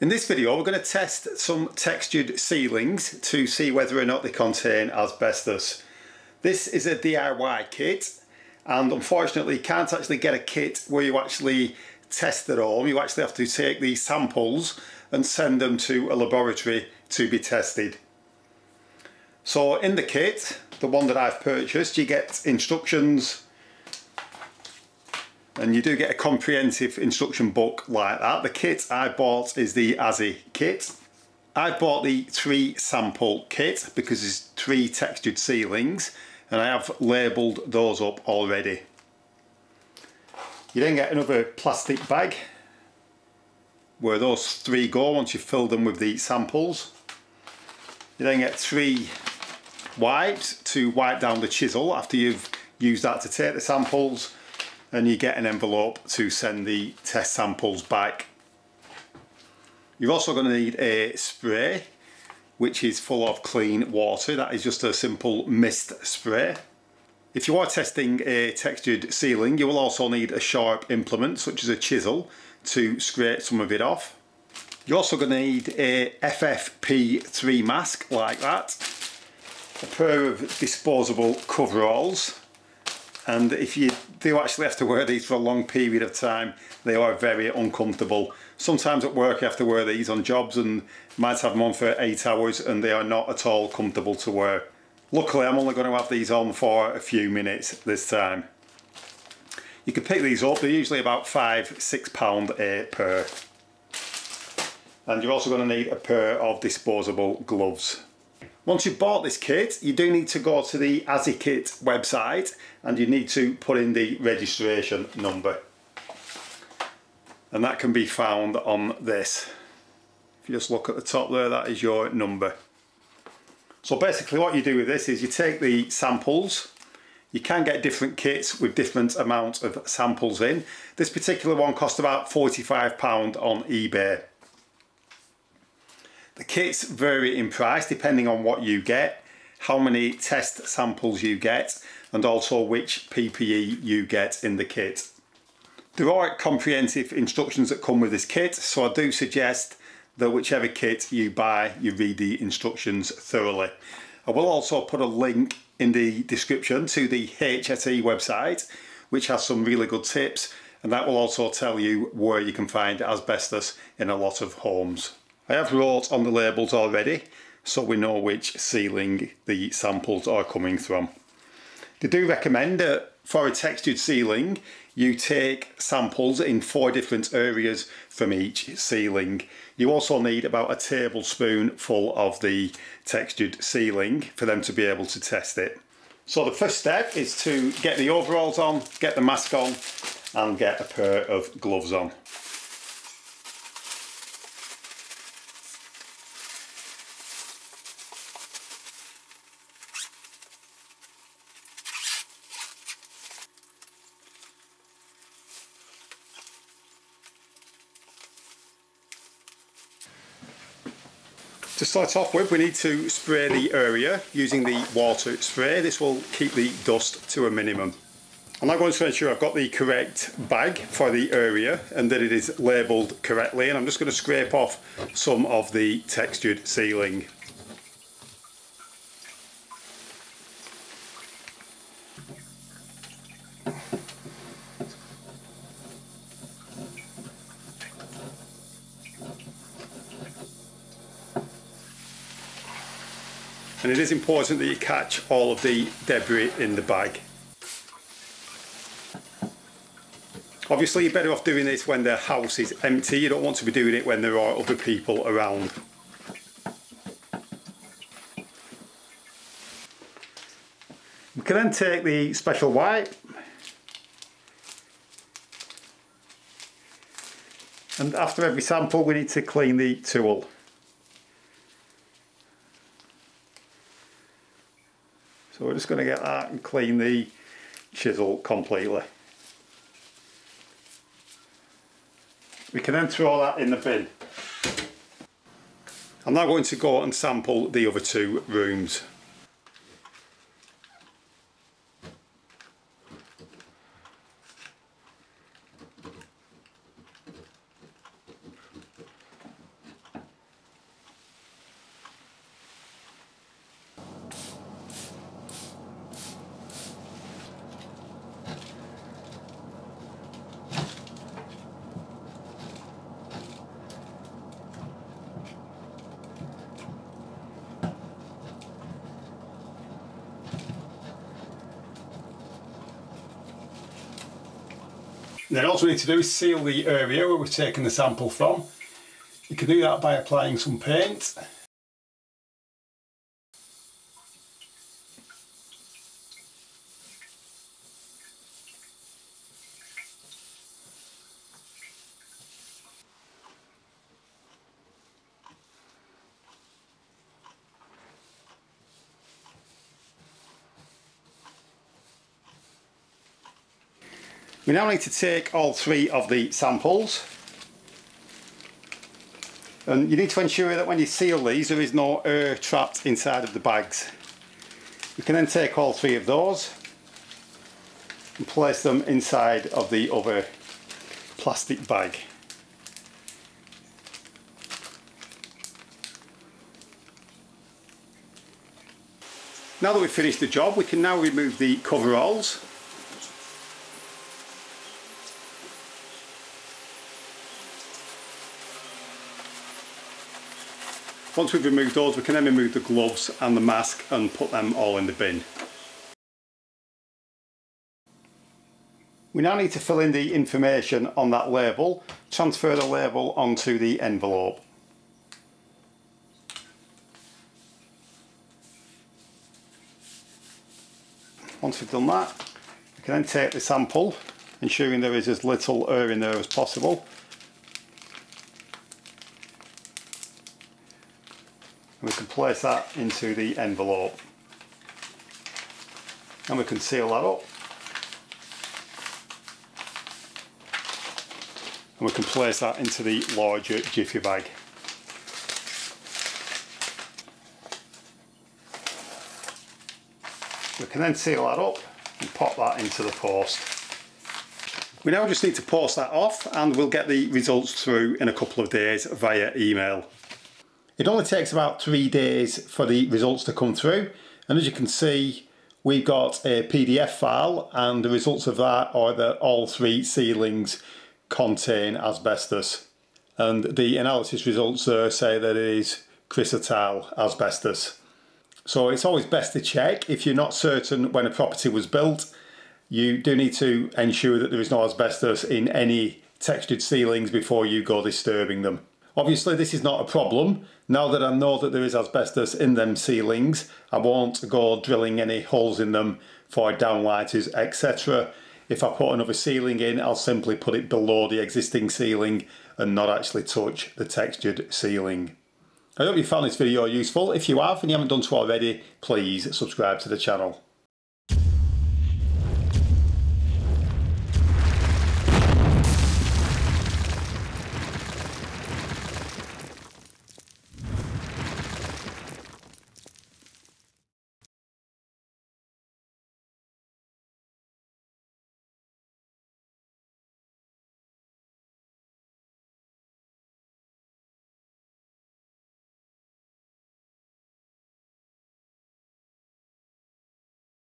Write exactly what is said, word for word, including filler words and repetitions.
In this video we're going to test some textured ceilings to see whether or not they contain asbestos. This is a D I Y kit, and unfortunately you can't actually get a kit where you actually test at home. You actually have to take these samples and send them to a laboratory to be tested. So in the kit, the one that I've purchased, you get instructions, and you do get a comprehensive instruction book like that. The kit I bought is the azzykit. I bought the three sample kit because there's three textured ceilings, and I have labelled those up already. You then get another plastic bag where those three go once you've filled them with the samples. You then get three wipes to wipe down the chisel after you've used that to take the samples, and you get an envelope to send the test samples back. You're also going to need a spray which is full of clean water. That is just a simple mist spray. If you are testing a textured ceiling, you will also need a sharp implement such as a chisel to scrape some of it off. You're also going to need a F F P three mask like that, a pair of disposable coveralls, and if you do actually have to wear these for a long period of time, they are very uncomfortable. Sometimes at work you have to wear these on jobs and might have them on for eight hours and they are not at all comfortable to wear. Luckily I'm only going to have these on for a few minutes this time. You can pick these up, they're usually about five, six pound a pair. And you're also going to need a pair of disposable gloves. Once you've bought this kit, you do need to go to the azzykit website and you need to put in the registration number. And that can be found on this. If you just look at the top there, that is your number. So basically what you do with this is you take the samples. You can get different kits with different amounts of samples in. This particular one cost about forty-five pounds on eBay. The kits vary in price depending on what you get, how many test samples you get, and also which P P E you get in the kit. There are comprehensive instructions that come with this kit, so I do suggest that whichever kit you buy, you read the instructions thoroughly. I will also put a link in the description to the H S E website, which has some really good tips, and that will also tell you where you can find asbestos in a lot of homes. I have wrote on the labels already, so we know which ceiling the samples are coming from. They do recommend that for a textured ceiling you take samples in four different areas from each ceiling. You also need about a tablespoon full of the textured ceiling for them to be able to test it. So the first step is to get the overalls on, get the mask on, and get a pair of gloves on. To start off with, we need to spray the area using the water spray. This will keep the dust to a minimum. I'm now going to ensure I've got the correct bag for the area and that it is labelled correctly, and I'm just going to scrape off some of the textured ceiling. And it is important that you catch all of the debris in the bag. Obviously you're better off doing this when the house is empty. You don't want to be doing it when there are other people around. We can then take the special wipe and after every sample we need to clean the tool. So we're just going to get that and clean the chisel completely. We can then throw that in the bin. I'm now going to go and sample the other two rooms. And then all we need to do is seal the area where we've taken the sample from. You can do that by applying some paint. We now need to take all three of the samples, and you need to ensure that when you seal these there is no air trapped inside of the bags. You can then take all three of those and place them inside of the other plastic bag. Now that we've finished the job, we can now remove the coveralls. Once we've removed those, we can then remove the gloves and the mask and put them all in the bin. We now need to fill in the information on that label, transfer the label onto the envelope. Once we've done that, we can then take the sample, ensuring there is as little air in there as possible. And we can place that into the envelope. And we can seal that up. And we can place that into the larger jiffy bag. We can then seal that up and pop that into the post. We now just need to post that off, and we'll get the results through in a couple of days via email. It only takes about three days for the results to come through, and as you can see, we've got a P D F file, and the results of that are that all three ceilings contain asbestos, and the analysis results there say that it is chrysotile asbestos. So it's always best to check. If you're not certain when a property was built, you do need to ensure that there is no asbestos in any textured ceilings before you go disturbing them. Obviously this is not a problem. Now that I know that there is asbestos in them ceilings, I won't go drilling any holes in them for downlighters, et cetera. If I put another ceiling in, I'll simply put it below the existing ceiling and not actually touch the textured ceiling. I hope you found this video useful. If you have and you haven't done so already, please subscribe to the channel.